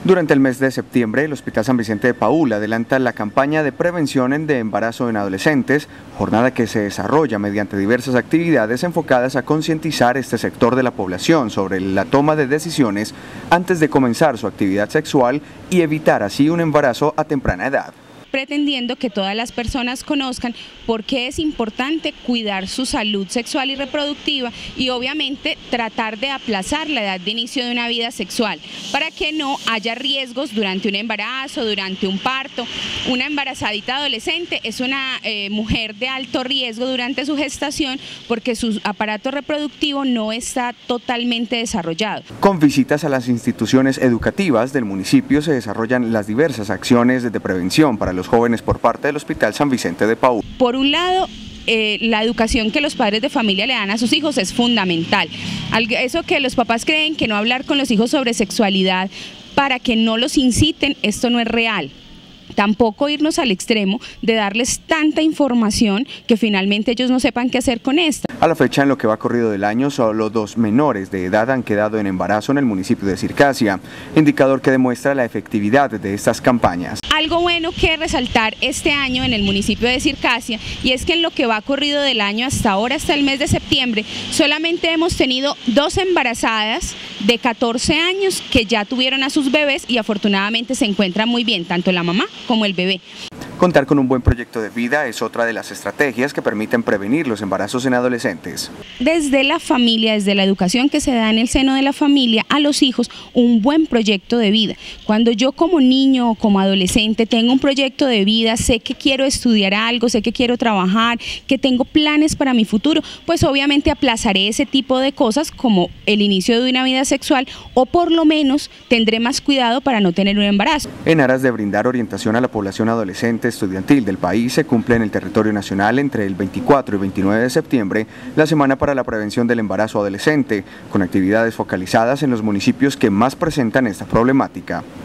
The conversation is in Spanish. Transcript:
Durante el mes de septiembre, el Hospital San Vicente de Paúl adelanta la campaña de prevención de embarazo en adolescentes, jornada que se desarrolla mediante diversas actividades enfocadas a concientizar este sector de la población sobre la toma de decisiones antes de comenzar su actividad sexual y evitar así un embarazo a temprana edad, pretendiendo que todas las personas conozcan por qué es importante cuidar su salud sexual y reproductiva y obviamente tratar de aplazar la edad de inicio de una vida sexual para que no haya riesgos durante un embarazo, durante un parto. Una embarazadita adolescente es una mujer de alto riesgo durante su gestación porque su aparato reproductivo no está totalmente desarrollado. Con visitas a las instituciones educativas del municipio se desarrollan las diversas acciones de prevención para los jóvenes por parte del Hospital San Vicente de Paúl. Por un lado, la educación que los padres de familia le dan a sus hijos es fundamental. Eso que los papás creen que no hablar con los hijos sobre sexualidad para que no los inciten, esto no es real. Tampoco irnos al extremo de darles tanta información que finalmente ellos no sepan qué hacer con esta. A la fecha, en lo que va corrido del año, solo 2 menores de edad han quedado en embarazo en el municipio de Circasia, indicador que demuestra la efectividad de estas campañas. Algo bueno que resaltar este año en el municipio de Circasia, y es que en lo que va corrido del año hasta ahora, hasta el mes de septiembre, solamente hemos tenido 2 embarazadas de 14 años que ya tuvieron a sus bebés y afortunadamente se encuentran muy bien, tanto la mamá como el bebé. Contar con un buen proyecto de vida es otra de las estrategias que permiten prevenir los embarazos en adolescentes. Desde la familia, desde la educación que se da en el seno de la familia a los hijos, un buen proyecto de vida. Cuando yo como niño o como adolescente tengo un proyecto de vida, sé que quiero estudiar algo, sé que quiero trabajar, que tengo planes para mi futuro, pues obviamente aplazaré ese tipo de cosas como el inicio de una vida sexual o por lo menos tendré más cuidado para no tener un embarazo. En aras de brindar orientación a la población adolescente estudiantil del país, se cumple en el territorio nacional entre el 24 y 29 de septiembre la Semana para la Prevención del Embarazo Adolescente, con actividades focalizadas en los municipios que más presentan esta problemática.